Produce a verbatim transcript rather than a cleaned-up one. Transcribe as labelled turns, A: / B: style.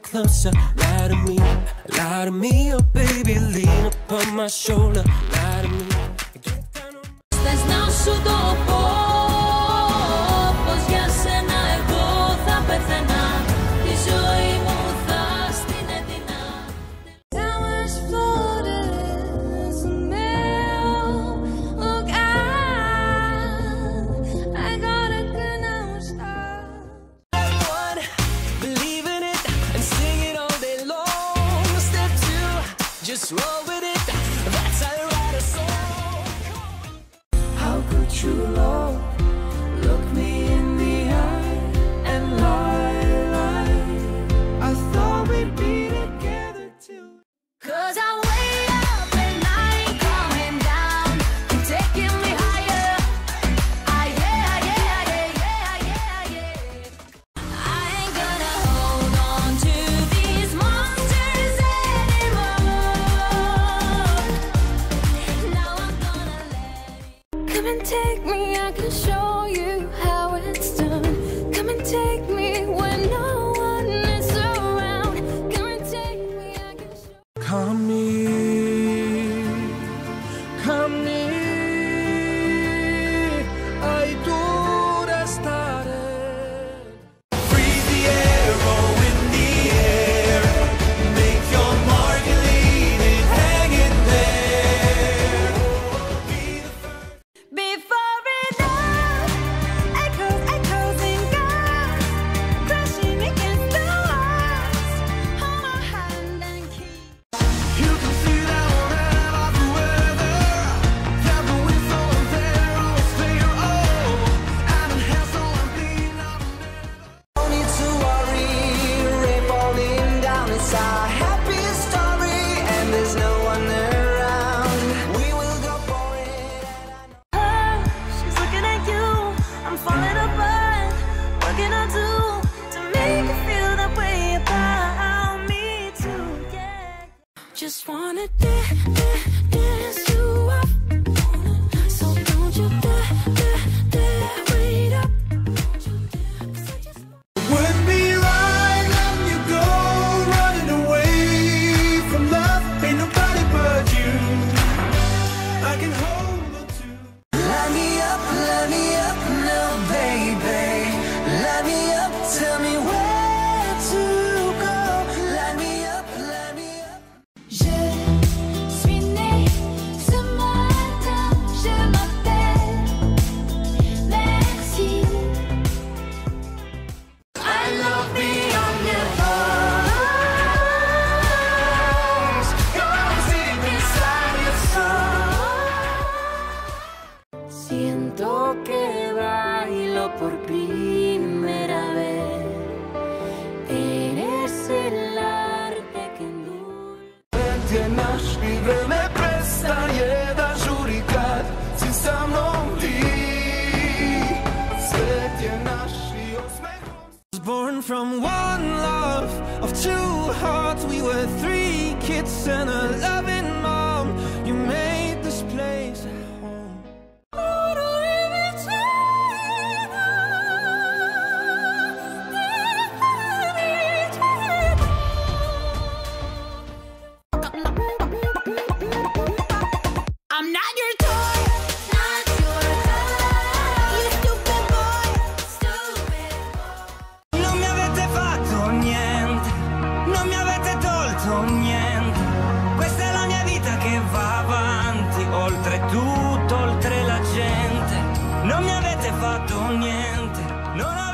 A: closer. Lie to me, lie to me, oh baby, lean upon my shoulder. Lie to me.
B: Θες να σου το πω, πως για σένα εγώ θα πεθαίνα, τη ζωή μου θα στην έδινα. Time was floated as a nail. Oh God, I got a good now stop.
A: One, believe in it and sing it all day long. Step two, just roll with it. That's how you write a song. How could you love? Look me in the eye and lie, lie. I thought we'd be together too.
B: Cause I wait up and I ain't coming down. You're taking me higher. Ah, yeah, yeah, yeah, yeah, yeah, yeah. I ain't gonna hold on to these monsters anymore. Now I'm gonna let it. Come and take me, I can show you how it's done. Come and take me when no one is around. Come and take me, I can show.
A: Come near, come near. Hai tu restare. Breathe the air, oh in the air. Make your mark and leave it hanging there. Be the first.
B: Before it all echoes, echoing goes, crashing against the walls. Hold my hand and keep.
A: You can see that wherever the weather. That the wind's on there, I'll stay oh. And it has so I'm being out of No need to worry, rain falling down. It's our happy story, and there's no one around. We will go for it, and I know.
B: Her, she's looking at you. I'm falling apart. What can I do to make you feel that way about me too? Yeah. Just wanna dance, dance you up. So don't you dare, dare, dare wait up. 'Cause I just
A: Would be right letting you go, running away from love. Ain't nobody but you I can hold on to. Light me up, light me up now, baby. Light me up, tell me where to go. Light me up, light me up.
B: Je suis née ce matin, je m'appelle Merci. I love beyond your voice. You're deep inside your soul. Siento que bailo por primera vez. Eres el arte que endulza.
A: Ty nasz me przestaje da żurikat. Ty sa mną ty. Świecie nasz I was born from one love of two hearts. We were three kids and a loving mom. You made this place at home.
B: I'm not your toy, not your toy. You stupid boy, stupid boy.
C: Non mi avete fatto niente, non mi avete tolto niente. Questa è la mia vita che va avanti, oltre tutto, oltre la gente. Non mi avete fatto niente, non